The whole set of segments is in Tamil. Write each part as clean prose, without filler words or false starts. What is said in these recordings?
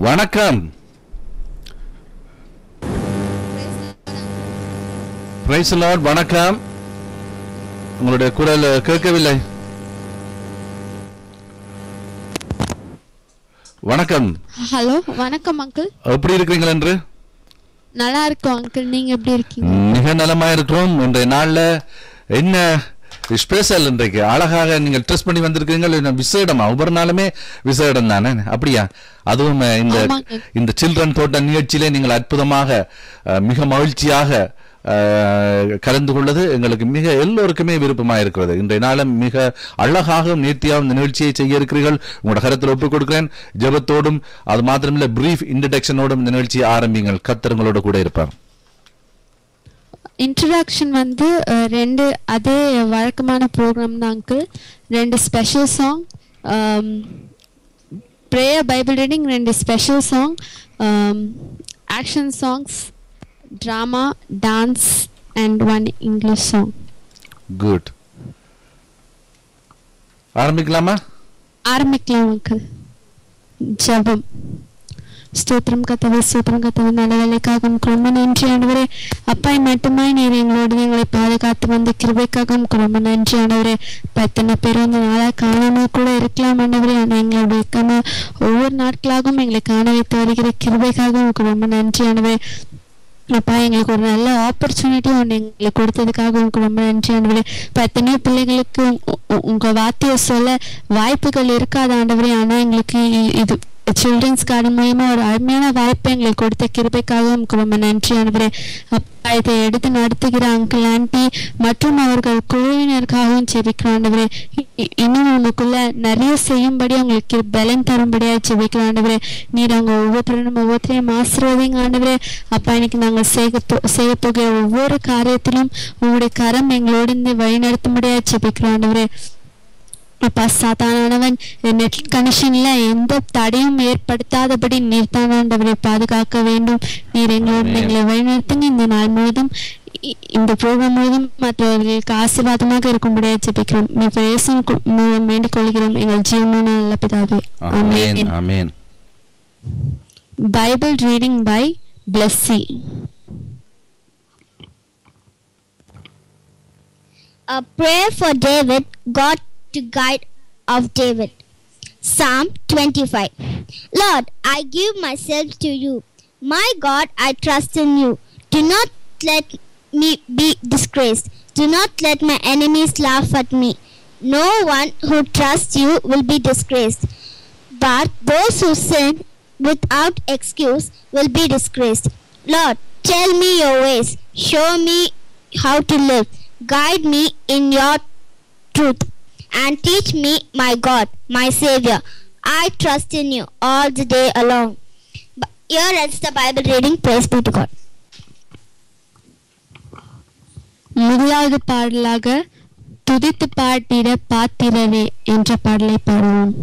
வணக்கம். Praise Lord. வணக்கம். உங்களுடைய குரல் கேட்கவில்லை. வணக்கம். ஹலோ, வணக்கம் அங்கிள். எப்படி இருக்கிறீங்கள் என்று? நல்லா இருக்கோம் அங்கிள், நீங்க எப்படி இருக்கீங்க? மிக நலமா இருக்கிறோம். இன்றைய நாள்ல என்ன ஸ்பெஷல்? இன்றைக்கு அழகாக நீங்கள் ட்ரெஸ் பண்ணி வந்திருக்கீங்க. விசேடமா? ஒவ்வொரு நாளுமே விசேடம் தானே, அப்படியா? அதுவும் இந்த சில்ட்ரன் தோட்ட நிகழ்ச்சியிலே நீங்கள் அற்புதமாக மிக மகிழ்ச்சியாக கலந்து கொள்ளது எங்களுக்கு மிக எல்லோருக்குமே விருப்பமாக இருக்கிறது. இன்றைய நாளும் மிக அழகாக நேர்த்தியாக இந்த நிகழ்ச்சியை செய்ய இருக்கிறீர்கள். உங்களோட கருத்தில் ஒப்புக் கொடுக்கிறேன். ஜெபத்தோடும் அது மாத்திரமில்லை, பிரீஃப் இன்ட்ரடக்ஷனோடும் இந்த நிகழ்ச்சியை ஆரம்பிங்கள். கர்த்தர் உங்களோட கூட இருப்பார். இன்ட்ரடக்ஷன் வந்து ரெண்டு அதே வழக்கமான ப்ரோக்ராம் தான் அங்கிள். ரெண்டு special song, prayer, Bible reading, ரெண்டு special song, action songs, drama, dance and one English song. Good. ஆரம்பிக்கலாம் அங்கிள். ஜெபம். ஸ்தோத்திரம் கர்த்தாவே, ஸ்தோத்திரம் கர்த்தாவே, நல்ல வேலைக்காக ரொம்ப நன்றி ஆண்டவரே. அப்பாய் மட்டுமாய் நீர் எங்களோடு எங்களை பாதுகாத்து வந்த கிருபைக்காக ரொம்ப நன்றி ஆண்டவரே. எத்தனை பேர் வந்து நாளாக காணாமல் கூட இருக்கலாம் ஆண்டவரே. ஆனால் எங்களை ஒவ்வொரு நாட்களாகவும் எங்களை காண வைத்து வருகிற கிருபைக்காக ரொம்ப நன்றி ஆண்டவரே. அப்பா, எங்களுக்கு ஒரு நல்ல ஆப்பர்ச்சுனிட்டி ஒன்று எங்களுக்கு கொடுத்ததுக்காக உங்களுக்கு ரொம்ப நன்றி ஆண்டவரே. எத்தனையோ பிள்ளைகளுக்கு உங்கள் வார்த்தையை சொல்ல வாய்ப்புகள் இருக்காது ஆண்டவரே. ஆனால் எங்களுக்கு இது சில்ட்ரன்ஸ் கார்டன் மூலமா ஒரு அருமையான வாய்ப்பை எங்களுக்கு கொடுத்த கிருபைக்காக உங்களுக்கு ரொம்ப நன்றி ஆண்டவரே. அப்பா, இதை எடுத்து நடத்துகிற அங்கிள், ஆண்டி மற்றும் அவர்கள் குழுவினருக்காகவும் ஜெபிக்கிறோம் ஆண்டவரே. இன்னும் உங்களுக்குள்ள நிறைய செய்யும்படி அவங்களுக்கு பலன் தரும்படியாக ஜெபிக்கிறோம் ஆண்டவரே. நீர் அவங்க ஒவ்வொருத்தரையும் ஆசீர்வதிங்க ஆண்டவரே. அப்பா, இன்னைக்கு நாங்கள் செய்ய போகிற ஒவ்வொரு காரியத்திலும் உங்களுடைய கரம் எங்களோடு இருந்து வழிநடத்தும்படியாக ஜெபிக்கிறோம் ஆண்டவரே. அப்பா, சாத்தானவன் நெட் கனெக்ஷன்ல எந்த தடையும் ஏற்படுத்தாதபடி நீர் தான் ஆண்டவரை பாதுகாக்க வேண்டும். நீர் எங்களை வழிநடத்துங்க. இந்த நாள் முழுவதும், இந்த ப்ரோக்ராம் முழுவதும் மற்றவர்களுக்கு ஆசீர்வாதமாக இருக்கும்படியாக ஜெபிக்கிறோம். வேண்டிக் கொள்கிறோம் எங்கள் ஜீவனான நல்ல பிதாவே. ஆமென். ஆமென். Bible reading by Blessy. A prayer for David, God to guide of David. Psalm 25. Lord, I give myself to you. My God, I trust in you. Do not let me be disgraced. Do not let my enemies laugh at me. No one who trusts you will be disgraced, but those who sin without excuse will be disgraced. Lord, tell me your ways. Show me how to live. Guide me in your truth and teach me, my God, my Savior. I trust in you all the day along. Here ends the Bible reading. Praise be to God. முதலாவது பாடலாக துதித்து பாடிட பாத்திரரே என்ற பாடலை பாடுவோம்.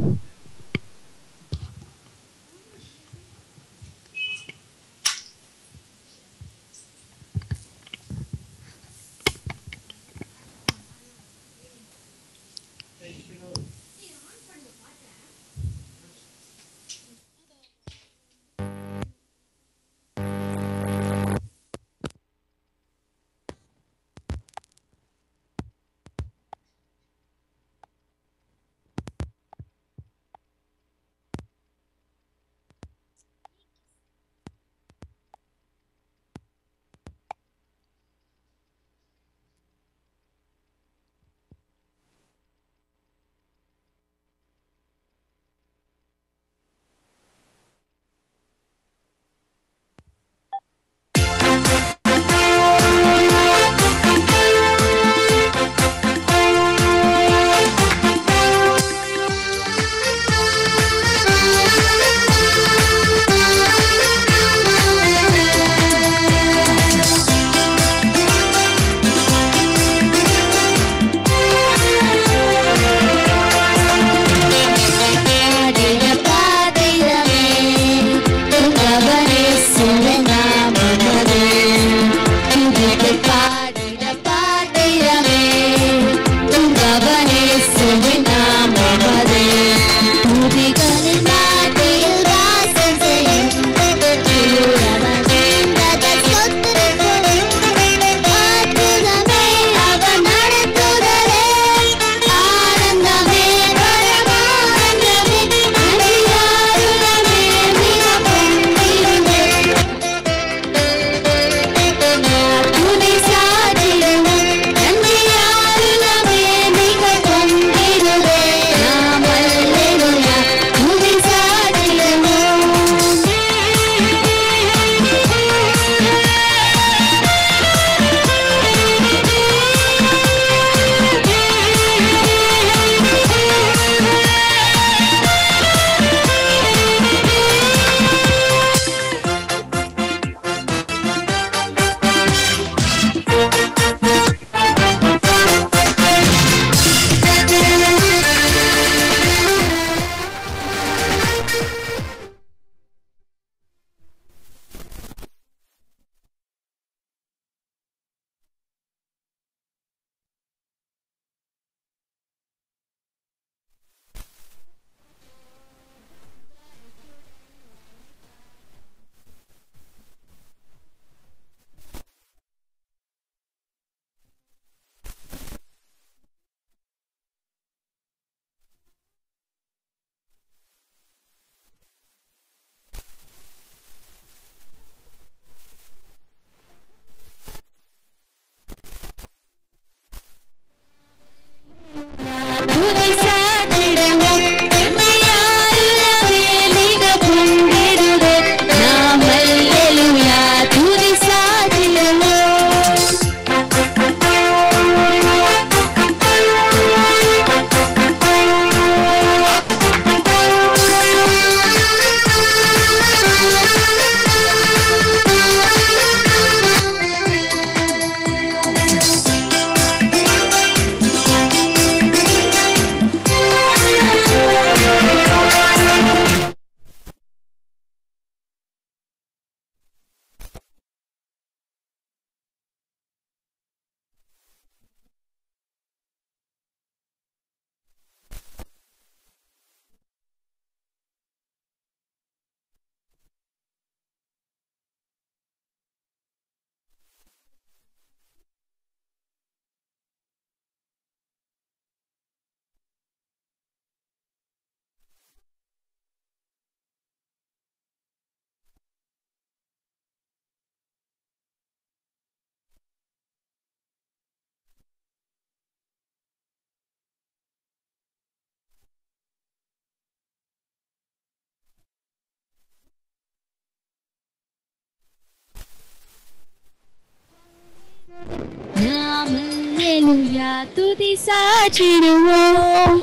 ராஜா துதி சாற்றிடுவோம்.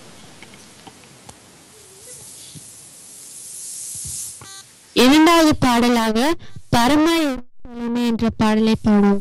இரண்டாவது பாடலாக பரம என்ற பாடலை பாடுவோம்.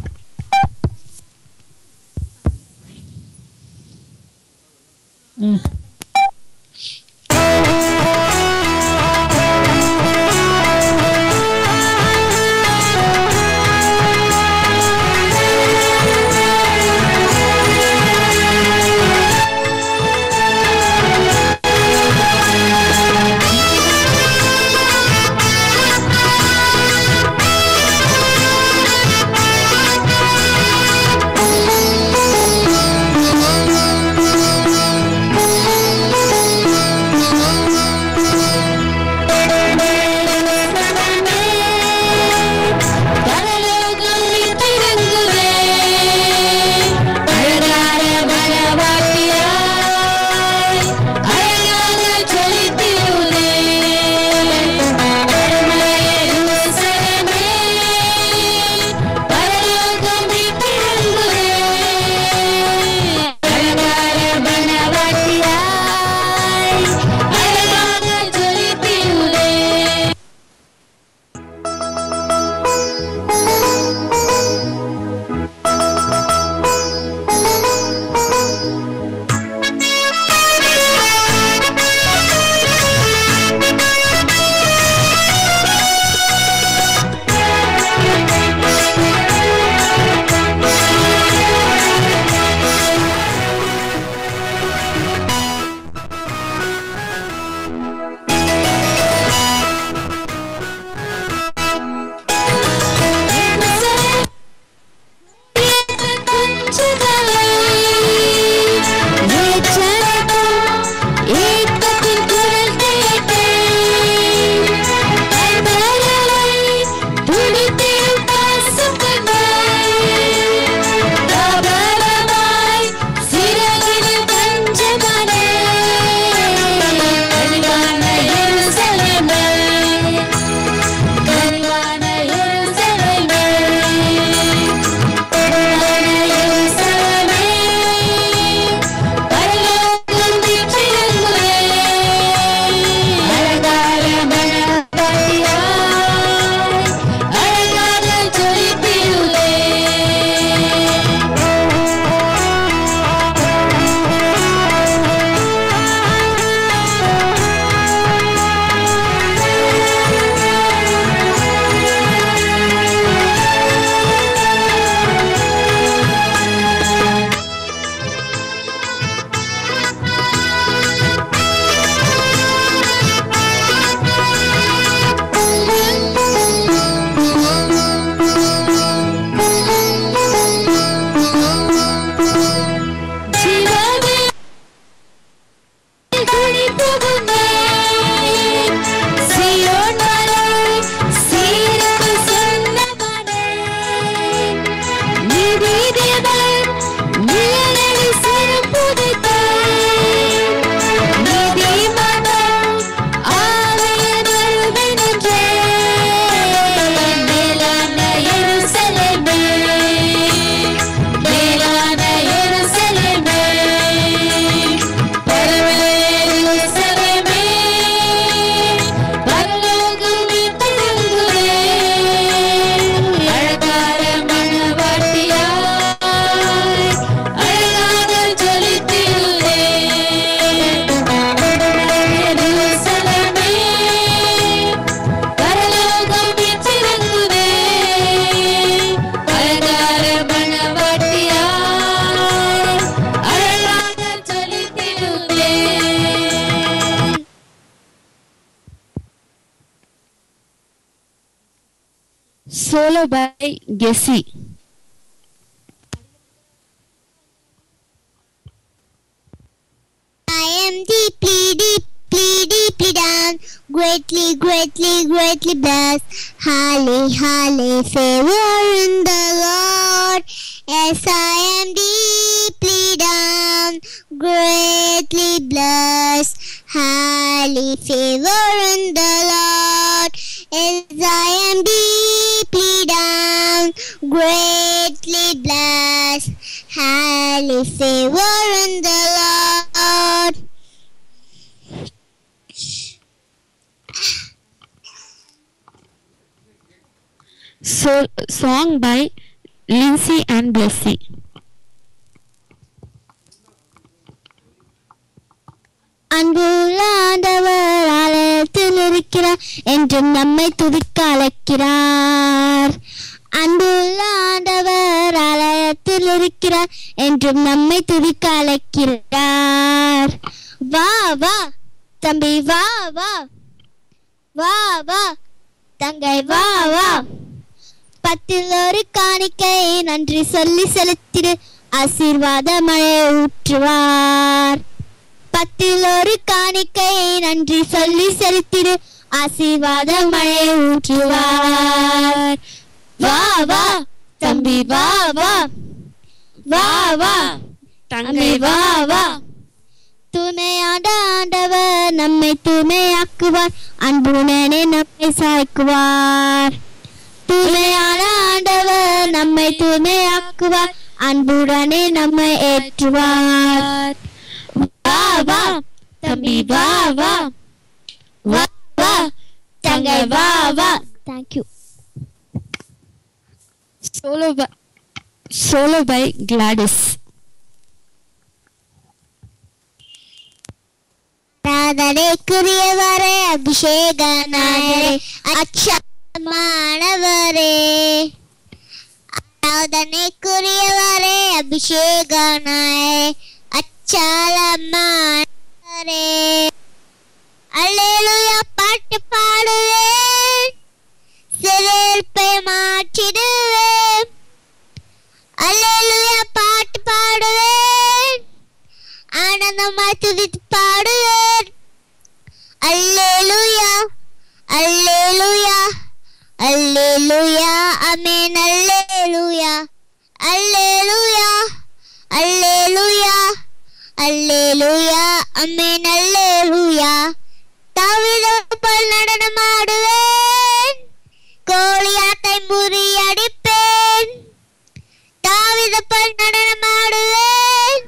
Solo by Gessie. I am deeply down, greatly blessed. Halle, favor in the Lord. Yes, I am deeply down, greatly blessed. Halle, favor in the Lord. Yes, I am deeply down, greatly blessed. will savor in the Lord. Song by Lindsay and Blessy. அன்புள்ள ஆண்டவர் ஆலயத்தில் இருக்கிறார் என்றும் நம்மை துதிக்க அழைக்கிறார். அன்புள்ள ஆண்டவர் ஆலயத்தில் இருக்கிறார் என்றும் நம்மை துதிக்க அழைக்கிறார். வா வா தம்பி, வா வா, வா வா தங்கை, வா வா. 10 ஒரு காணிக்கை நன்றி சொல்லி செலுத்திடு, ஆசீர்வாத மழை ஊற்றுவார். 10 ஒரு காணிக்கை நன்றி சொல்லி செலுத்திடு, ஆசீர்வாத மழை ஊற்றுவார். வா வா தம்பி, வா வா, வா வா தங்கை, வா வா. தூய்மையாண்ட ஆண்டவர் நம்மை தூய்மையாக்குவார், அன்புடனே நம்மை சாய்க்குவார். தூய்மையான ஆண்டவர் நம்மை தூய்மையாக்குவார், அன்புடனே நம்மை ஏற்றுவார். வா வா தம்பி, வா வா, வா வா தங்கை, வா வா. Thank you. Solo by Gladys. ஆராதனைக்குரியவரே, அபிஷேகநாதரே, அச்சமானவரே. ஆராதனைக்குரியவரே, அபிஷேகநாதரே, அச்சாலமானவரே. அல்லேலூயா பாட்டு பாடுவேன், சிறையிருப்பை மாற்றிடுவேன். அல்லேலூயா பாட்டு பாடுவேன், ஆனந்தமாய் துதித்து பாடுவேன். அல்லேலூயா அல்லேலூயா அல்லேலூயா ஆமென். அல்லேலூயா அல்லேலூயா அல்லேலூயா அல்லேலூயா ஆமென். அல்லேலூயா. தாவீதைப் போல் நடனமாடுவேன், கோலியாத்தை முறியடிப்பேன். தாவீதைப் போல் நடனமாடுவேன்,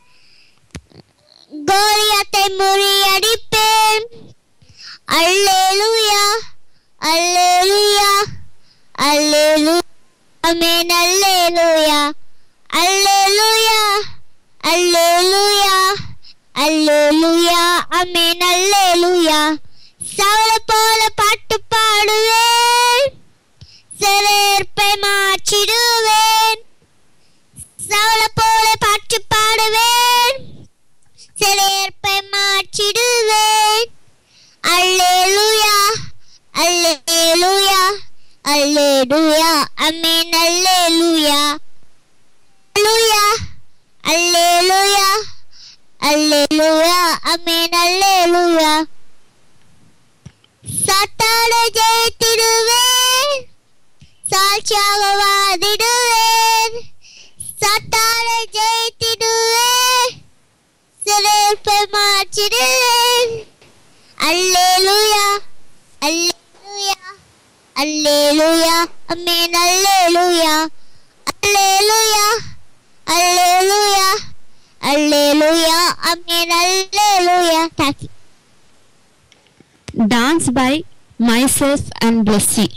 கோலியாத்தை முறியடிப்பேன். அல்லேலூயா அல்லேலூயா அல்லேலூயா ஆமென். அல்லேலூயா அல்லேலூயா அல்லேலூயா அல்லேலூயா ஆமென். அல்லேலூயா. சவுலை போல பாட்டு பாடுவேன், சிறையிருப்பை மாற்றிடுவேன். சவுலை போல பாட்டு பாடுவேன், சிறையிருப்பை மாற்றிடுவேன். அல்லேலூயா அல்லேலூயா அல்லேலூயா ஆமென். அல்லேலூயா அல்லேலூயா அல்லேலூயா ஆமென். அல்லேலூயா. சாத்தானை ஜெயித்திடுவேன், சாட்சியாக வாதிடுவேன். சாத்தானை ஜெயித்திடுவேன், சிறையிருப்பை மாற்றிடுவேன். அல்லேலூயா அல்லேலூயா அல்லேலூயா ஆமென். அல்லேலூயா அல்லேலூயா அல்லேலூயா அல்லேலூயா ஆமென். அல்லேலூயா. Thank you. Dance by Myself and Blessy.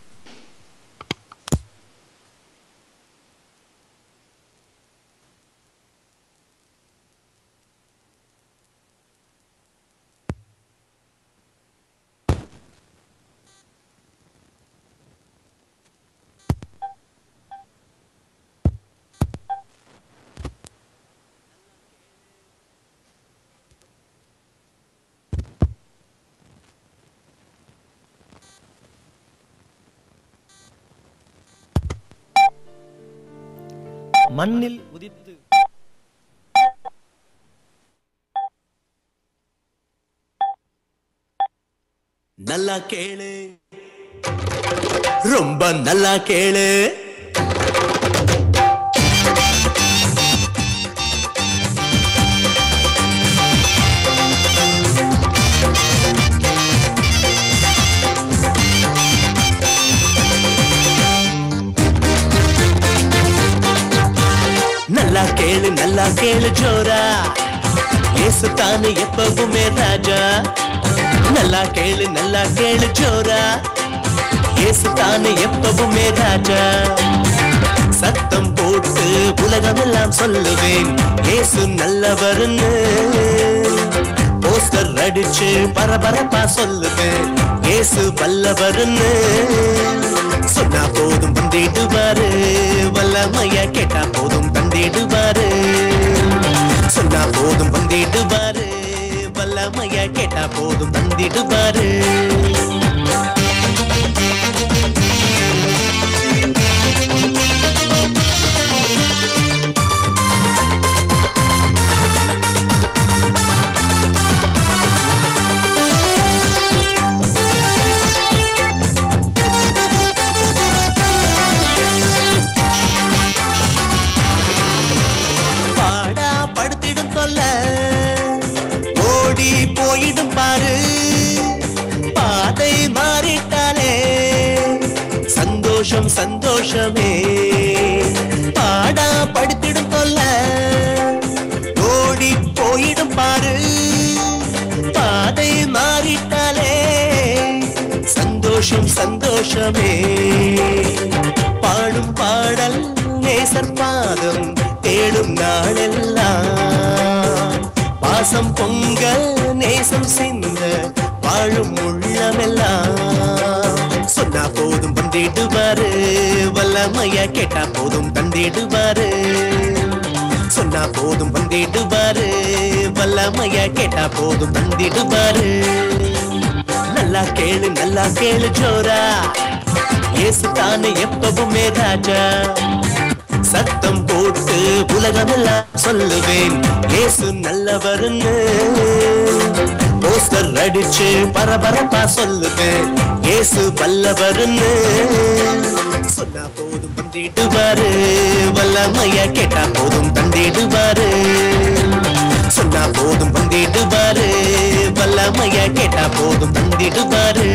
மண்ணில் உதித்து நல்லா கேளு, ரொம்ப நல்லா கேளு. நல்லா கேளு, நல்லா நல்லா கேளு ஜோரா, இயேசு தானே எப்பவுமே ராஜா. நல்லா கேளு ஜோரா, இயேசு தானே எப்பவுமே ராஜா. சத்தம் போட்டு உலகமெல்லாம் சொல்லுவேன் இயேசு நல்லவர்னு. போஸ்டர் அடிச்சு பரபரப்பா சொல்லுவேன் இயேசு வல்லவர்னு. சொன்னா போதும் வந்திடுவாரு, வல்லமையா கேட்டா போதும் தந்திடுவாரு. சொன்னா போதும் வந்திடுவாரு, வல்லமையா கேட்டா போதும் தந்திடுவாரு. ஓடி போயிடும் பாரு, பாதை மாறிட்டாலே சந்தோஷம் சந்தோஷமே. பாடா படுத்திடும் தொல்ல ஓடி போயிடும் பாரு, பாதை மாறிட்டாலே சந்தோஷம் சந்தோஷமே. பாடும் பாடல் நேசர் பாதம் தேடும் நாளெல்லாம், பாசம் பொங்க நேசம் சிந்த வாழும் உள்ளமெல்லாம். சொன்னா போதும் வந்திடுவாரு, வல்லமையா கேட்டா போதும் தந்திடுவாரு. சொன்னா போதும் வந்திடுவாரு, வல்லமையா கேட்டா போதும் தந்திடுவாரு. நல்லா கேளு ஜோரா, இயேசு தானே எப்பவுமே ராஜா. சத்தம் போட்டு உலகமெல்லாம் சொல்லுவேன் இயேசு நல்லவர்னு. போஸ்டர் அடிச்சு பரபரப்பா சொல்லுவேன் இயேசு வல்லவர்னு. சொன்னா போதும் வந்திடுவாரு, வல்லமையா கேட்டா போதும் தந்திடுவாரு. சொன்னா போதும் வந்திடுவாரு, வல்லமையா கேட்டா போதும் தந்திடுவாரு.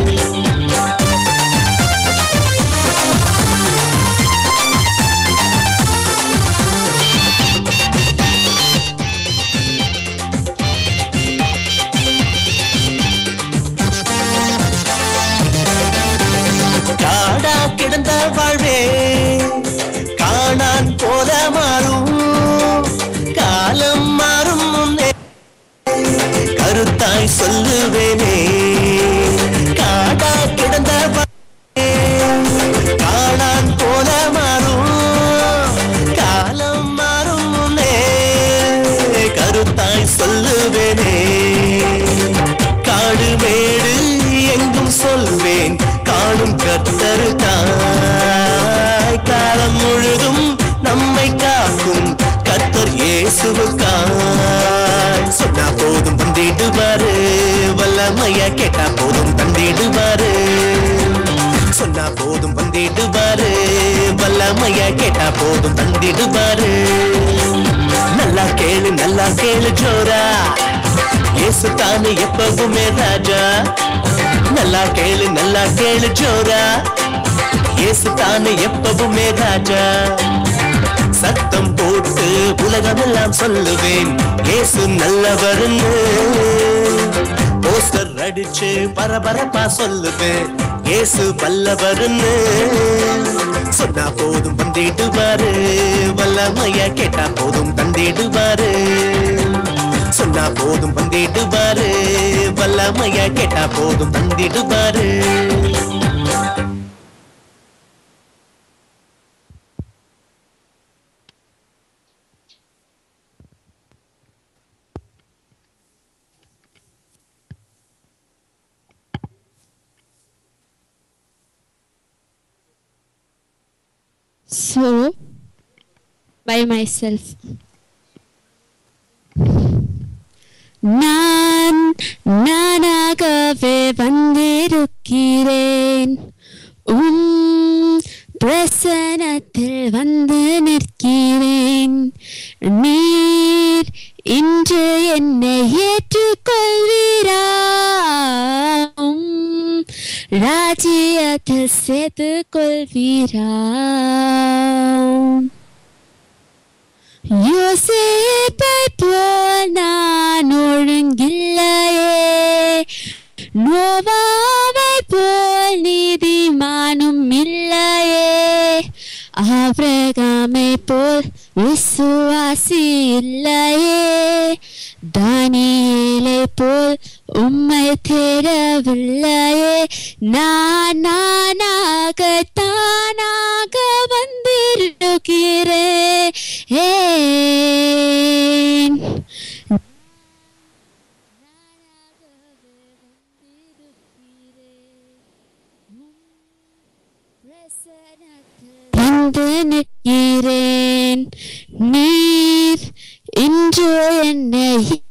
காடா கிடந்த வாழ்வே காணான் போல மாறும், காலம் மாறும் முன்னே கருத்தாய் சொல்லுவேனே. காடா கிடந்த வாழ்வே காணான் போல மாறும், காலம் மாறும் முன்னே கருத்தாய் சொல்லுவேனே. காடு மேடு எங்கும் சொல்வேன் காணும் கர்த்தர் தாய், காலம் முழுதும் நம்மை காக்கும் கர்த்தர் இயேசுவுக்காய். சொன்னா போதும் வந்திடுவாரு, வல்லமையா கேட்டா போதும் தந்திடுவாரு. சொன்னா போதும் வந்திடுவாரு, வல்லமையா கேட்டா போதும் தந்திடுவாரு. நல்லா கேளு ஜோரா, இயேசு தானே எப்பவுமே ராஜா. நல்லா கேளு ஜோரா, இயேசு தானே எப்பவுமே ராஜா. சத்தம் போட்டு உலகமெல்லாம் சொல்லுவேன் இயேசு நல்லவர்னு. போஸ்டர் அடிச்சு பரபரப்பா சொல்லுவேன் இயேசு வல்லவர்னு. சொன்னா போதும் வந்திடுவாரு, வல்லமையா கேட்டா போதும் தந்திடுவாரு. சொன்னா போதும் வந்திடுவாரு, வல்லமையா கேட்டா போதும் தந்திடுவாரு. Sorrow by myself. நான் நானாகவே வந்திருக்கிறேன், பிரசனத்தில் வந்து நிற்கிறேன். நீர் இன்று என்னை ஏற்றுக்கொள்வீரா, ராஜ்யத்தில் சேர்த்துக் கொள்வீரா. யோசேப்பை போல் நான் ஒழுங்கில்லையே, நோவாவை போல் நீதிமானும் இல்லையே, ஆபிரகாமை போல் விசுவாசி இல்லையே, தானியேலை போல் உம்மை தேடவில்லையே, நானாக தானாக வந்திருக்கிறேன். வந்து நிற்கிறேன், நீர் இன்று என்னை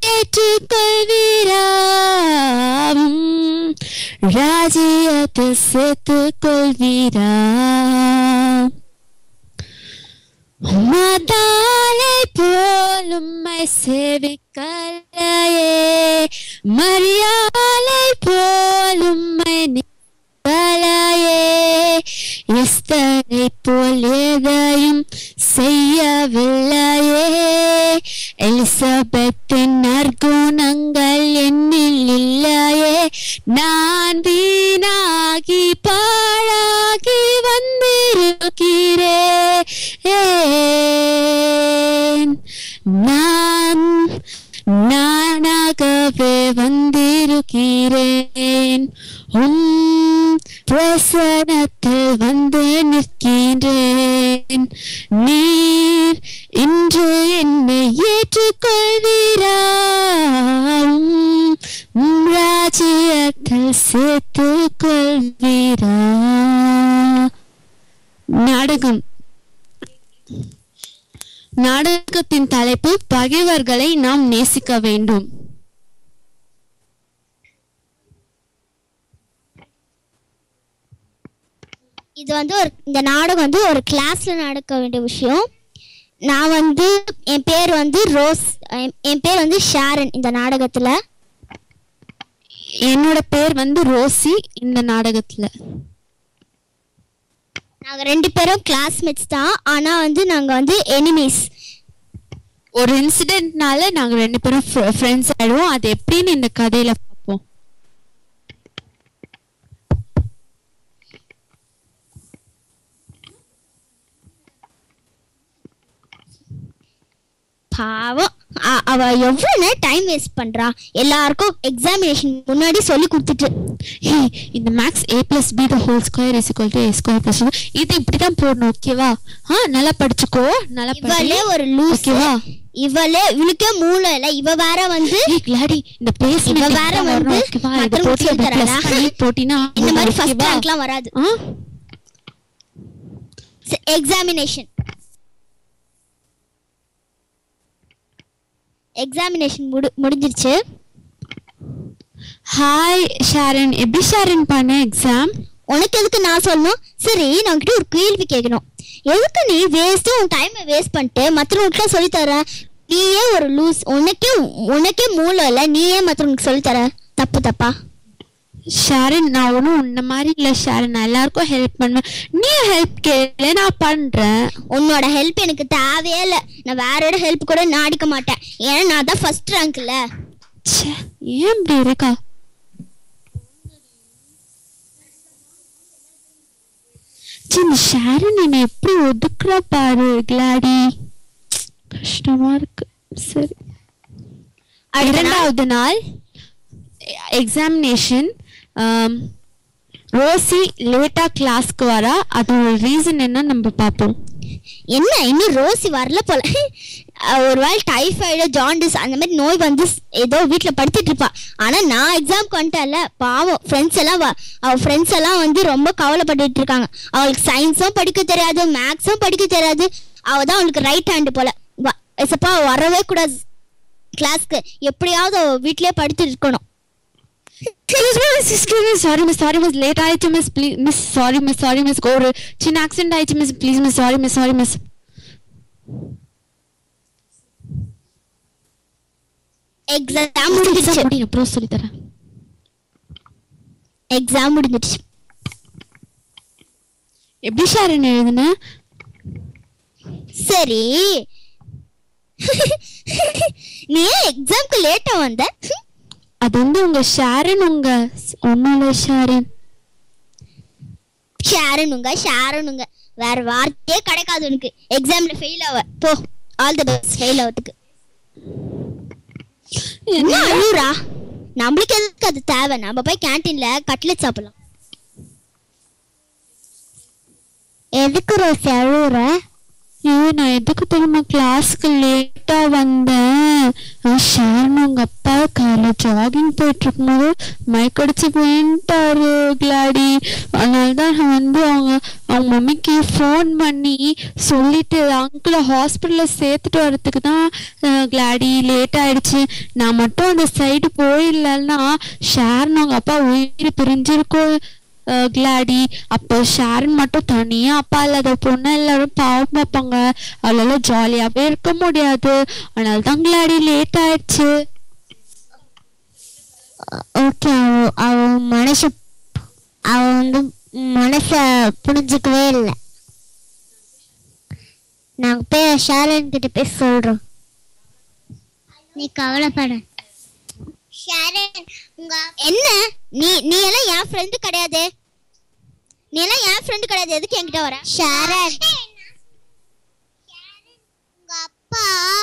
ஏற்றுக்கொள்வீராம், ராஜ்யத்தில் சேர்த்துக் கொள்வீரா. மாதாளை போல் உம்மை சேவிக்கலையே, மரியாளை போல் உம்மை நிற்கலையே, எஸ்தரை போல் எதையும் செய்யவில்லையே, எலிசபெத்தின் நற்குணங்கள் என்னில் இல்லையே, நான் வீணாகி பாழாகி வந்திருக்கிறேன், நானாகவே வந்திருக்கிறேன், பிரசனத்தில் வந்து நிற்கின்றேன், நீர் இன்று என்னை ஏற்றுக்கொள்வீரா, ராஜ்யத்தில் சேர்த்துக் கொள்வீரா. நாடகம். நாடகத்தின் தலைப்பு பகைவர்களை நாம் நேசிக்க வேண்டும். இது வந்து இந்த நாடகம் வந்து ஒரு கிளாஸ்ல நடக்க வேண்டிய விஷயம். நான் வந்து என் பேர் வந்து ஷாரன். இந்த நாடகத்துல என்னோட பேர் வந்து ரோசி. இந்த நாடகத்துல நாங்க 2 பேரும் கிளாஸ்மேட்ஸ் தான், ஆனா வந்து நாங்க வந்து எனிமீஸ். ஒரு இன்சிடென்ட்னால நாங்க 2 பேரும் ஃப்ரெண்ட்ஸ் ஆயிடுவோம். அது எப்படின்னு இந்த கதையில பார்ப்போம். பாவம், அவ எவ்வளவு டைம் வேஸ்ட் பண்றா. எல்லாருக்கும் எக்ஸாமினேஷன் முன்னாடி சொல்லி கொடுத்துட்டு, இந்த maths a+b the whole square is equal to a square plus 2 இது இப்படிதான் போடணும். ஓகேவா? நல்லா படிச்சுக்கோ. நல்லா இவளே ஒரு லூஸ். ஓகேவா? இவளுக்கே மூளை இல்ல. இவ வேற வந்து கிளாடி இந்த பேஸ்மென்ட் இவ வேற வந்து இத போட்டு பிளஸ் பண்ணி போடினா இந்த மாதிரி ஃபர்ஸ்ட் ரேங்க்லாம் வராது. எக்ஸாமினேஷன் முடிஞ்சிருச்சு. ஹாய் ஷாரன், எப்படி ஷாரன் பண்ண எக்ஸாம்? உனக்கு எதுக்கு நான் சொல்லணும்? சரி, நான் உன்கிட்ட ஒரு கேள்வி கேட்கணும். எதுக்கு நீ உன் டைமை வேஸ்ட் பண்ணிட்டு மற்றவங்களுக்குலாம் சொல்லித்தர? நீயே ஒரு லூஸ். உனக்கே மூளை இல்லை, நீயே மற்றவங்களுக்கு சொல்லித்தர? தப்பா? ஷாரன், நான் ஒன்றும் உன்ன மாதிரி இல்லை ஷாரன். நான் எல்லாருக்கும் ஹெல்ப் பண்ணுவேன். நீ ஹெல்ப் கேளு, நான் பண்றேன். உன்னோட ஹெல்ப் எனக்கு தேவையே இல்லை. நான் வேறோட ஹெல்ப் கூட நாடிக்க மாட்டேன். ஏன்னா நான் தான் ஃபர்ஸ்ட் ரேங்க் இல்ல. ஏன் இப்படி இருக்கா? சின்ன ஷாரன் என்னை எப்படி ஒதுக்குற பாரு கிளாடி. கஷ்டமா இருக்கு. சரி, 2வது நாள் எக்ஸாமினேஷன். ரோசி லேட்டா கிளாஸ்க்கு வரா. அது ஒரு ரீசன் என்ன நம்ம பார்ப்போம். என்ன இன்னும் ரோசி வரல போல. ஒருவேளை டைஃபாய்டு, ஜாண்டிஸ் அந்த மாதிரி நோய் வந்து ஏதோ வீட்டில் படுத்துட்டு இருப்பா. ஆனால் நான் எக்ஸாம்க்கு வந்துட்டேன்ல, பாவம் அவள் ஃப்ரெண்ட்ஸ் எல்லாம் வந்து ரொம்ப கவலைப்பட்டுட்டு இருக்காங்க. அவளுக்கு சயின்ஸும் படிக்க தெரியாது, மேக்ஸும் படிக்க தெரியாது. அவள் தான் அவளுக்கு ரைட் ஹேண்டு போல. எசப்பா வரவே கூடாது கிளாஸ்க்கு. எப்படியாவது அவள் வீட்டிலே படுத்துட்டு இருக்கணும். sorry miss late ஆயிடுச்சு miss please miss sorry miss ஒரு சின்ன ஆக்சிடென்ட் ஆயிடுச்சு miss please miss sorry miss exam முடிஞ்சிருச்சு. அப்புறம் சொல்லி தரேன். எக்ஸாம் முடிஞ்சிருச்சு. எப்படி ஷாரன் எழுதுன? சரி, நீ ஏன் எக்ஸாம்க்கு லேட்டா வந்த? அது வந்து உங்க ஷாரன் உங்க ஒன்னும் ஷாரன் ஷாரனுங்க வேற வார்த்தையே கிடைக்காது உனக்கு. எக்ஸாம்ல ஃபெயில் ஆவ போ. ஆல் தி பெஸ்ட் ஃபெயில் ஆவதுக்கு. என்ன அழுறா? நம்மளுக்கு எதுக்கு அது தேவை? நம்ம போய் கேண்டீன்ல கட்லெட் சாப்பிடலாம். எதுக்கு ரோசி அழுற? நான் எதுக்கு தெரியுமா கிளாஸ்க்கு லேட்டா வந்தேன். ஷாரன் உங்க அப்பா காலைல ஜாகிங் போயிட்டு இருக்கும்போது மயக்கடிச்சு போயிட்டாரு கிளாடி. அதனாலதான் நான் வந்து அவங்க மம்மிக்கு ஃபோன் பண்ணி சொல்லிட்டு அங்கிளை ஹாஸ்பிட்டல்ல சேர்த்துட்டு வர்றதுக்கு தான் கிளாடி லேட் ஆயிடுச்சு. நான் மட்டும் அந்த சைடு போயிடலன்னா ஷாரன் உங்க அப்பா உயிர் பிரிஞ்சிருக்கோம் கிளாடி. அப்போ ஷாரன் மட்டும் தனியா அப்பா இல்லாத பொண்ணு எல்லாரும் பாவம் பார்ப்பாங்க. அவளால ஜாலியாவே இருக்க முடியாது. அதனால தான் கிளாடி லேட் ஆயிடுச்சு. ஓகே, அவ வந்து மனச புரிஞ்சுக்கவே இல்லை. நாங்க போய் ஷாரன் கிட்ட போய் சொல்றோம். நீ கவலைப்பட. ஷாரன் என்ன நீ எல்லாம் என் ஃப்ரெண்டு கிடையாது. எதுக்கு என்கிட்ட வர? ஷாரன் உங்க அப்பா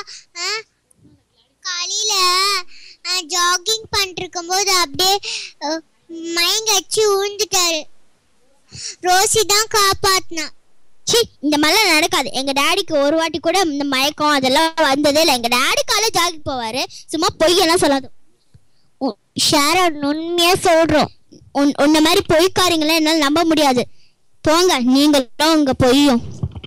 காலையில ஜாகிங் பண்ணிட்டு இருக்கும்போது அப்படியே மயங்க அடிச்சு விழுந்துட்டாரு. ரோசி தான் காப்பாத்தினா. இந்த மாதிரிலாம் நடக்காது. எங்க டாடிக்கு ஒரு வாட்டி கூட இந்த மயக்கம் அதெல்லாம் வந்ததே இல்லை. எங்க டாடி காலையில ஜாகிங் போவாரு. சும்மா பொய்யெல்லாம் சொல்லாது. ஷாரன் உண்மையா சொல்றோம். உன்ன மாதிரி பொய்க்காரங்கள என்னால நம்ப முடியாது. போங்க நீங்களும் உங்க பொய்யும்.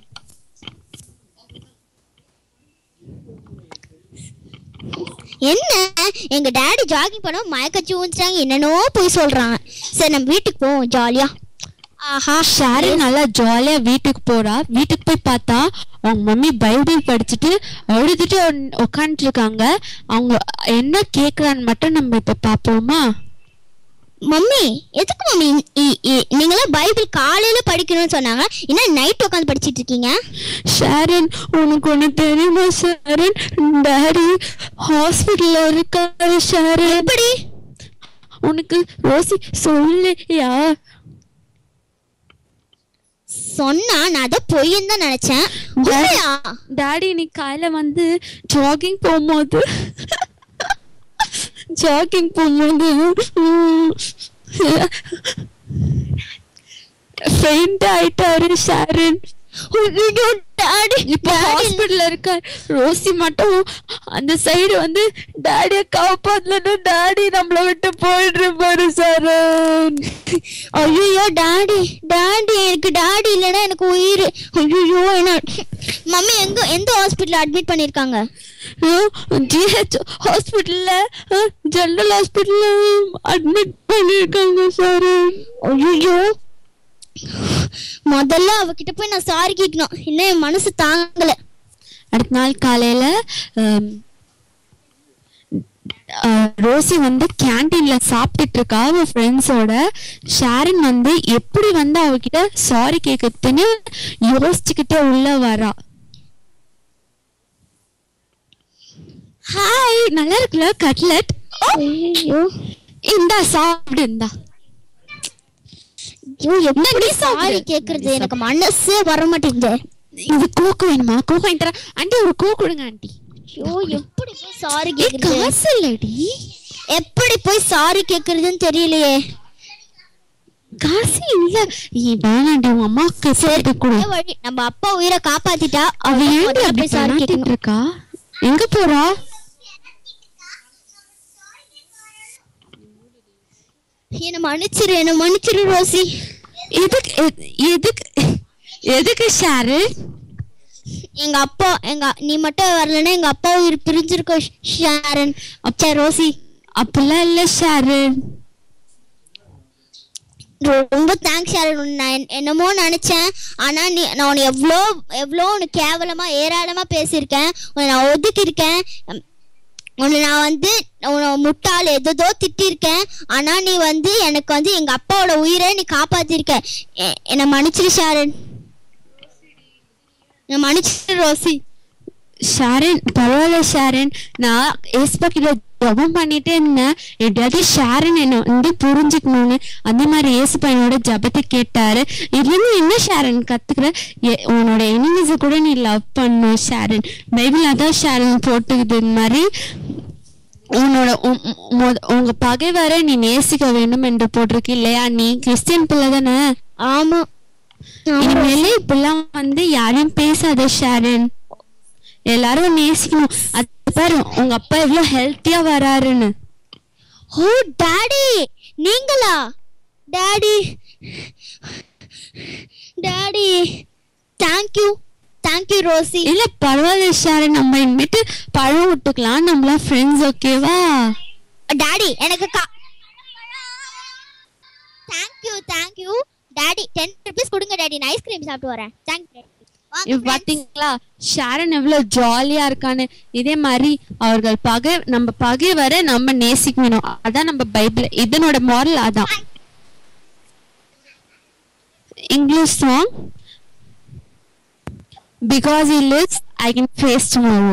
என்ன எங்க டாடி ஜாகிங் பண்ண மயக்கச்சு ஊந்துட்டாங்க, என்னன்னோ போய் சொல்றாங்க. சரி நம்ம வீட்டுக்கு போவோம் ஜாலியா. ஆஹா, ஷாரன் நல்லா ஜாலியா வீட்டுக்கு போறா. வீட்டுக்கு போய் பார்த்தா அவங்க மம்மி பைபிள் படிச்சுட்டு அழுதுட்டு உட்காந்துட்டு இருக்காங்க. அவங்க என்ன கேக்குறான்னு மட்டும் நம்ம இப்ப பாப்போமா? மம்மி எதுக்கு மம்மி நீங்களாம் பைபிள் காலையில படிக்கணும்னு சொன்னாங்க, என்ன நைட் உட்காந்து படிச்சிட்டு இருக்கீங்க? ஷாரன் உனக்கு ஒண்ணு தெரியுமா ஷாரன்? டாடி ஹாஸ்பிட்டல்ல இருக்காரு ஷாரன். எப்படி? உனக்கு ரோசி சொல்லையா? சொன்னா நான் அதை பொய்ன்னு தான் நினைச்சேன். டாடி நீ காலையில வந்து ஜாகிங் போகும்போது ஃபெயிண்ட் ஆயிட்டாரு ஷாரன். இப்ப ஹாஸ்பிட்டல்ல இருக்க. ரோசி மட்டும் அந்த சைடு வந்து டாடிய காப்பாத்தலன்னு டாடி நம்மள விட்டு போயிட்டு ஷாரன். ஐயோ டாடி எனக்கு டாடி இல்லைன்னா எனக்கு உயிர். ஐயோ என்ன மம்மி எந்த ஹாஸ்பிட்டல் அட்மிட் பண்ணிருக்காங்க? ஜிஹெச் ஹாஸ்பிட்டல்ல, ஜெனரல் ஹாஸ்பிட்டல்ல அட்மிட் பண்ணிருக்காங்க ஷாரன். ஐயோ முதல்ல அவகிட்ட போய் நான் சாரி கேட்கணும். இன்னும் என் மனசு தாங்கல. அடுத்த நாள் காலையில ரோசி வந்து கேண்டீன்ல சாப்பிட்டுட்டு இருக்கா அவ ஃப்ரெண்ட்ஸோட. ஷாரன் வந்து எப்படி வந்து அவகிட்ட சாரி கேட்கறதுன்னு யோசிச்சுக்கிட்டே உள்ள வரா. ஹாய், நல்லா இருக்குல்ல கட்லெட்? இந்தா சாப்பிடு. இந்தா. எப்படி சாரி கேக்குறது? எனக்கு மனசே வர மாட்டேங்குது. இது கோக்கு வேணுமா? கோக்கு வாங்கி தரேன் ஆண்டி. ஒரு கோக்கு கொடுங்க ஆண்டி. ஐயோ எப்படி போய் சாரி கேக்குறது? காசு இல்லடி. எப்படி போய் சாரி கேக்குறதுன்னு தெரியலையே. காசு இல்ல. வேணாண்டி உங்க அம்மாக்கு சேர்த்து கொடு. நம்ம அப்பா உயிரை காப்பாத்திட்டா அவ ஏன்டி அப்படி சாரி கேட்டுட்டு இருக்கா? எங்க போறா? என்ன மன்னிச்சிரு ரோசி. எதுக்கு ஷாரன்? எங்க அப்பா நீ மட்டும் வரலன்னா எங்க அப்பா உயிர் பிரிஞ்சிருக்கோம் ஷாரன். அப்பா ரோசி அப்பெல்லாம் இல்ல ஷாரன். ரொம்ப தேங்க்ஸ் ஷாரன். நான் என்னமோ நினைச்சேன். ஆனா நான் உன்னை எவ்வளோ உனக்கு கேவலமா ஏராளமா பேசியிருக்கேன். உன்னை நான் ஒதுக்கியிருக்கேன். உன்னை நான் வந்து உன்னை முட்டாள் எதோ திட்டிருக்கேன். ஆனா நீ வந்து எனக்கு வந்து எங்க அப்பாவோட உயிரை நீ காப்பாத்திருக்க. என்னை மன்னிச்சிரு ஷாரன். மன்னிச்சிரு ரோசி. ஷாரன் பரவாயில்ல ஷாரன், நான் ஏசப்பா கிட்ட ஜெபம் பண்ணிட்டே இருந்தேன், எப்படியாவது ஷாரன் என்ன வந்து புரிஞ்சுக்கணும்னு. அந்த மாதிரி ஏசப்பா என்னோட ஜபத்தை கேட்டாரு. இதுல இருந்து என்ன ஷாரன் கத்துக்கிற, உன்னோட எனிமீஸை கூட நீ லவ் பண்ணும் ஷாரன். பைபிள் அதான் ஷாரன் போட்டுக்குது. இந்த மாதிரி உன்னோட உங்க பகைவரை நீ நேசிக்க வேண்டும் என்று போட்டிருக்கு இல்லையா? நீ கிறிஸ்டியன் பிள்ளை தானே? ஆமா. இனிமேல இப்பெல்லாம் வந்து யாரையும் பேசாத ஷாரன், எல்லாரும் நேசிக்கணும். அது பாரு உங்க அப்பா எவ்வளவு ஹெல்த்தியா வராருன்னு. ஓ டாடி, நீங்களா? Daddy daddy thank you Rosy. இல்ல பரவாயில்ல ஷாரன், நம்ம இனிமேட்டு பழம் விட்டுக்கலாம், நம்மளா ஃப்ரெண்ட்ஸ், ஓகேவா? டாடி எனக்கு தேங்க்யூ டாடி. 10 rupees கொடுங்க டாடி, நான் ஐஸ்கிரீம் சாப்பிட்டு வரேன். தேங்க்யூ. பாத்தீங்களா ஷாரன் எவ்வளவு ஜாலியா இருக்கான்னு. இதே மாதிரி அவர்கள் நம்ம பகைவரை நம்ம நேசிக்கணும். அதான் நம்ம பைபிள், இதனோட மாரல் அதான். English song, because he lives I can face tomorrow.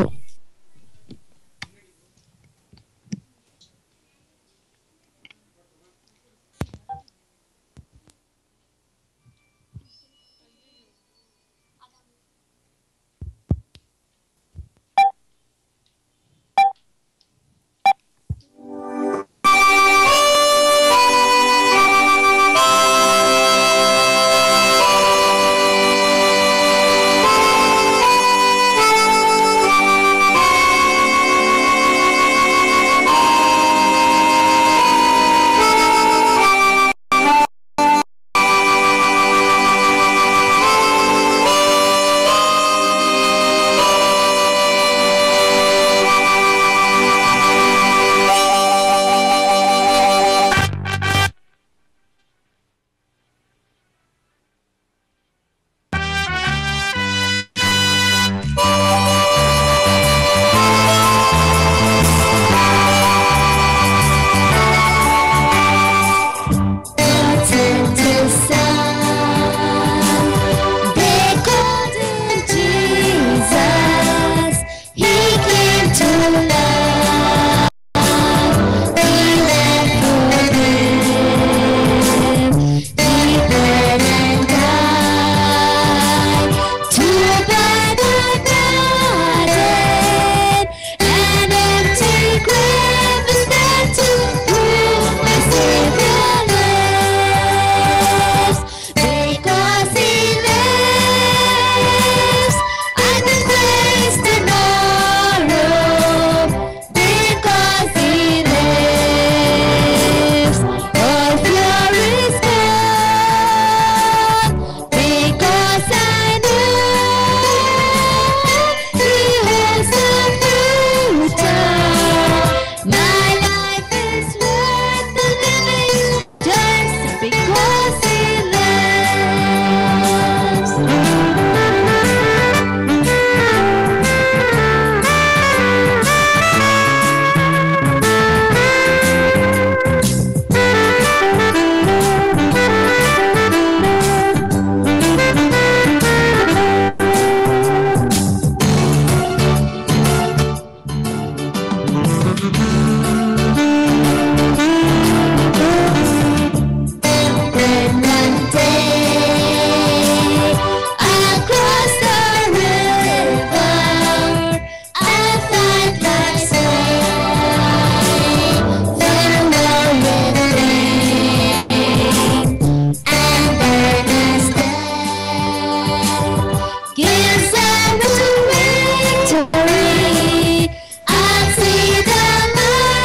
victory. I see the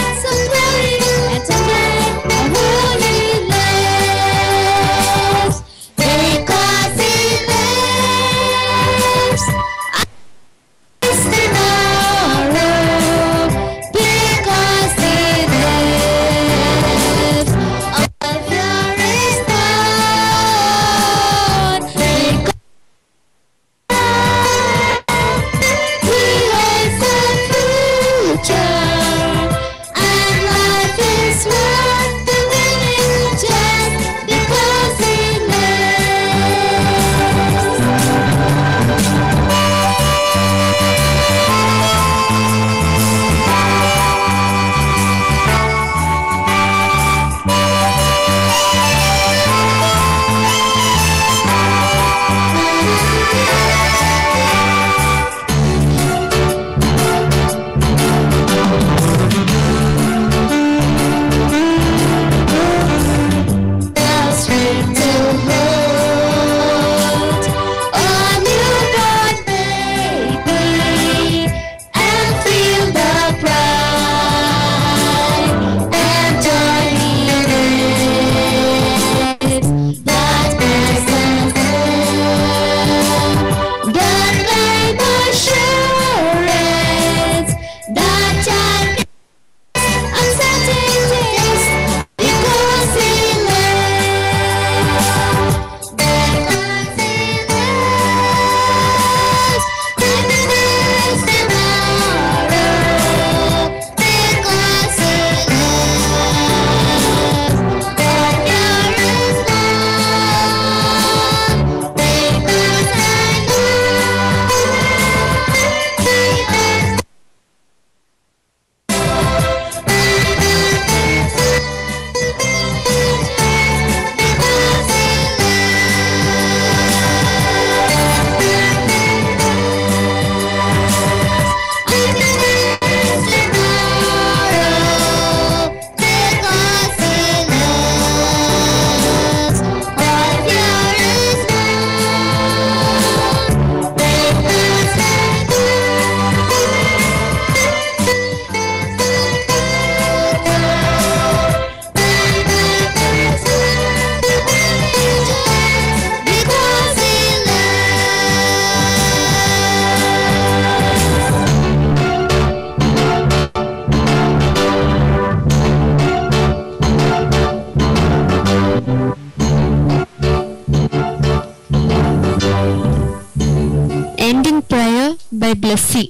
Blessy.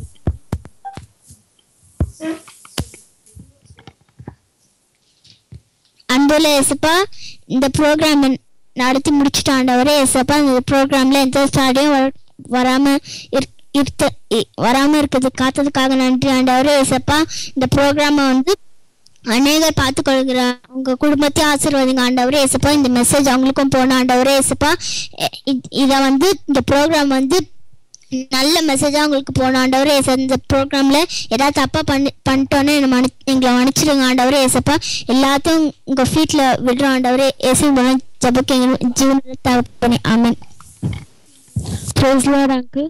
அன்புள்ள இயேசுப்பா, இந்த ப்ரோக்ராம் நடத்தி முடிச்சுட்டு ஆண்டவரே இயேசுப்பா, இந்த ப்ரோக்ராம்ல எந்த ஸ்டாடியும் வராம இருக்கிறது காத்ததுக்காக நன்றி ஆண்டவரே இயேசுப்பா. இந்த ப்ரோக்ராமை வந்து அநேகர் பார்த்து கொள்கிறார். உங்க குடும்பத்தையும் ஆசீர்வாதிங்க ஆண்டவரே இயேசுப்பா. இந்த மெசேஜ் அவங்களுக்கும் போன ஆண்டவரே இயேசுப்பா. இதை வந்து இந்த ப்ரோக்ராம் வந்து நல்ல மெசேஜா உங்களுக்கு போன ஆண்டவரே இயேசப்பா. இந்த ப்ரோக்ராம்ல ஏதாவது தப்பா பண்ணிட்டோன்னே எங்களை மன்னிச்சிடுங்க ஆண்டவரே இயேசப்பா. எல்லாத்தையும் உங்க ஃபீட்ல விடுற ஆண்டவரே இயேசு மூலம் ஜெபக்கு எங்க ஜீவனத்தை தகப்பனே. ஆமென். Praise Lord uncle.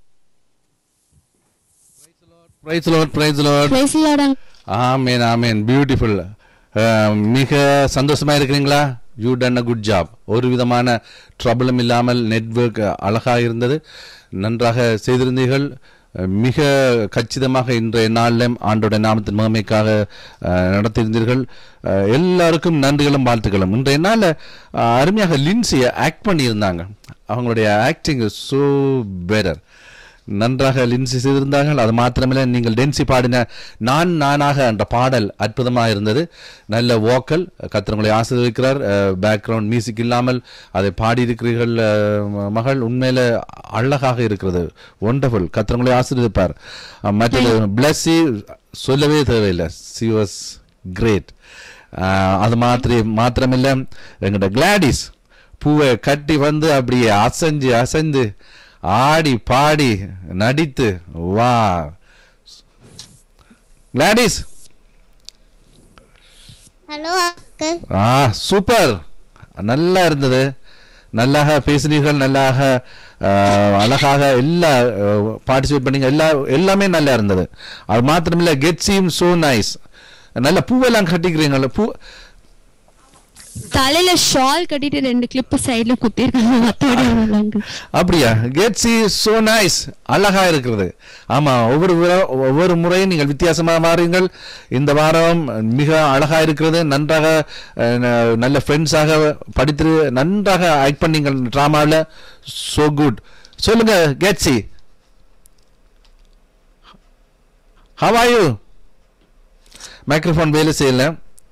Praise Lord, praise Lord. Praise Lord uncle. ஆமென், ஆமென். பியூட்டிஃபுல். மிக சந்தோஷமா இருக்கிறீங்களா? You done a good job. ஒரு விதமான ட்ரபிளும் இல்லாமல் நெட்வொர்க் அழகாக இருந்தது. நன்றாக செய்திருந்தீர்கள். மிக கச்சிதமாக இன்றைய நாளிலும் ஆண்டோட நாமத்தின் மகிமைக்காக நடத்தியிருந்தீர்கள். எல்லாருக்கும் நன்றிகளும் வாழ்த்துக்களும். இன்றைய நாளில் அருமையாக லின்சியை ஆக்ட் பண்ணியிருந்தாங்க. அவங்களுடைய ஆக்டிங் சோ பெட்டர். நன்றாக லின்சி செய்திருந்தார்கள். அது மாத்திரமில்லை, நீங்கள் டென்சி பாடின நான் நானாக என்ற பாடல் அற்புதமாக இருந்தது. நல்ல வோக்கல். கர்த்தர் உங்களை ஆசீர்வதிக்கிறார். பேக்ரவுண்ட் மியூசிக் இல்லாமல் அதை பாடியிருக்கிறீர்கள் மகள். உண்மையில அழகாக இருக்கிறது. ஒண்டர்ஃபுல். கர்த்தர் உங்களை ஆசீர்வதிப்பார். மற்றது பிளஸ்ஸி சொல்லவே தேவையில்லை. She was great. அது மாத்திரமில்லை, எங்கள்கிட்ட கிளாடிஸ் பூவை கட்டி வந்து அப்படியே அசைந்து ஆடி பாடி நடித்து வா கிளாடிஸ். Hello uncle. சூப்பர். நல்லா இருந்தது. நல்லாக பேசினீர்கள். நல்லாக அழகாக எல்லா பார்ட்டிசிபேட் பண்ணீங்க. எல்லாமே நல்லா இருந்தது. அது மாத்திரமில்லை, கெட் சீம் சோ நைஸ். நல்ல பூவெல்லாம் கட்டிக்கிறீங்களா? பூ தலையில ஷால் கட்டிட்டு 2 கிளிப் சைடுல குத்திருக்காங்க. மத்தோட அப்படியா? Getsy so nice. அழகா இருக்கிறது. ஆமா, ஒவ்வொரு முறையும் நீங்கள் வித்தியாசமாக மாறுங்கள். இந்த வாரம் மிக அழகா இருக்கிறது. நன்றாக நல்ல ஃப்ரெண்ட்ஸாக படித்து நன்றாக ஆக்ட் பண்ணீங்க டிராமாவில். So good. சொல்லுங்க Getsy. How are you? Microphone வேலை செய்யல.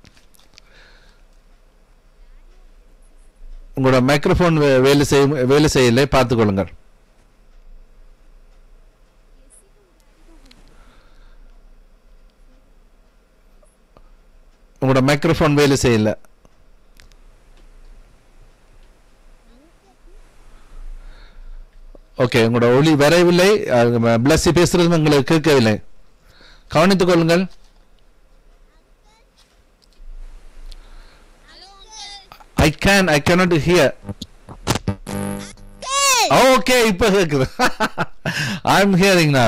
உங்களோட மைக்ரோஃபோன் வேலை செய்யல, பார்த்துக்கொள்ளுங்கள். உங்களோட மைக்ரோஃபோன் வேலை செய்யல. ஓகே, உங்களோட ஒளி வரவில்லை. பிளஸ்ஸி பேசுறது உங்களுக்கு கேட்கவில்லை. கவனித்துக் கொள்ளுங்கள். I cannot hear. Okay, இப்ப கேக்குது. I'm hearing now.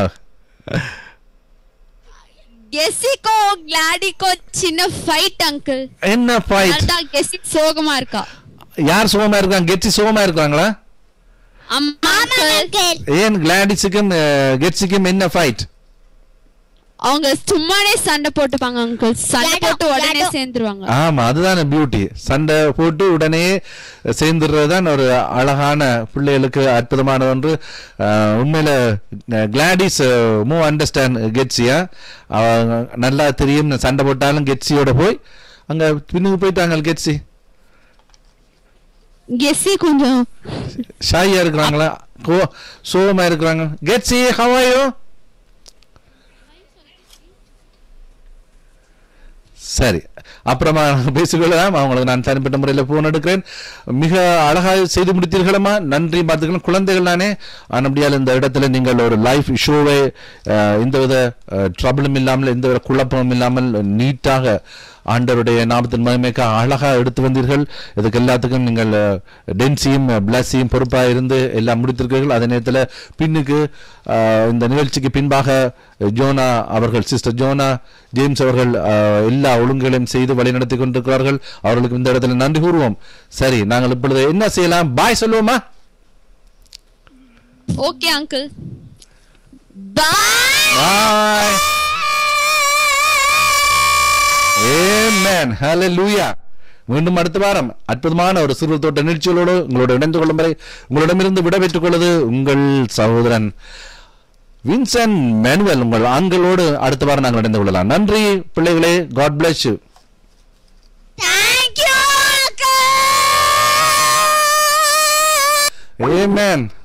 கெசிக்கோ கிளாடிக்கோ சின்ன ஃபைட் அங்கிள். என்ன ஃபைட்? அதான் கெசி சோகமா இருக்கா. யார் சோகமா இருக்காங்க? கெட்சி சோகமா இருக்காங்களா? அம்மா அங்கிள். ஏன் கிளாடிஸுக்கும் கெட்சிக்கும் என்ன ஃபைட்? அவங்க சும்மானே சண்டை போட்டுப்பாங்க அங்கிள். சண்டை போட்டு உடனே சேர்ந்துருவாங்க. ஆமா, அதுதானே பியூட்டி. சண்டை போட்டு உடனே சேர்ந்துடுறது தான் ஒரு அழகான பிள்ளைகளுக்கு அற்புதமான ஒன்று. உண்மையில கிளாடிஸ் மூவ் அண்டர்ஸ்டாண்ட் கெட்சியா. நல்லா தெரியும். சண்டை போட்டாலும் கெட்சியோட போய் அங்க பின்னுக்கு போயிட்டாங்க. கெட்சி கொஞ்சம் ஷாயா இருக்கிறாங்களா? சோகமா இருக்கிறாங்க. Getsy, how are you? சரி, அப்புறமா பேசிக்கொள்ளலாம். அவங்களுக்கு நான் தனிப்பட்ட முறையில் போன் எடுக்கிறேன். மிக அழகாக செய்து முடித்தீர்களமா? நன்றி. பார்த்துக்கலாம். குழந்தைகள் தானே. அப்படியால் இந்த இடத்துல நீங்கள் ஒரு லைஃப் ஷோவை எந்தவித ட்ரபிளும் இல்லாமல் எந்தவித குழப்பமும் இல்லாமல் நீட்டாக ஆண்டவருடைய நாமத்தின் மகிமைக்காக அழகாக எடுத்து வந்தீர்கள். இதுக்கு எல்லாத்துக்கும் நீங்கள் டென்சியும் பிளஸ்ஸியும் பொறுப்பாக இருந்து எல்லாம் முடித்திருக்கிறீர்கள். அதே நேரத்தில் பின்னுக்கு இந்த நிகழ்ச்சிக்கு பின்பாக ஜோனா அவர்கள், சிஸ்டர் ஜோனா ஜேம்ஸ் அவர்கள் எல்லா ஒழுங்குகளையும் செய்து வழிநடத்தி கொண்டிருக்கிறார்கள். அவர்களுக்கு இந்த இடத்துல நன்றி கூறுவோம். சரி, நாங்கள் இப்பொழுது என்ன செய்யலாம்? பாய் சொல்லுவோமா? Okay uncle. பாய். பாய். ஆமென். ஹல்லேலூயா. மீண்டும் அடுத்த வாரம் அற்புதமான ஒரு சிறு தோட்ட நிகழ்ச்சிகளோடு உங்களோட இணைந்து கொள்ளும் வரை உங்களிடமிருந்து விடை பெற்றுக் கொள்வது உங்கள் சகோதரன் வின்சென்ட் மேனுவல் உங்கள் ஆண்களோடு அடுத்த வாரம் நாங்கள் இணைந்து கொள்ளலாம். நன்றி பிள்ளைகளே. God bless you. Thank you, Uncle. Amen.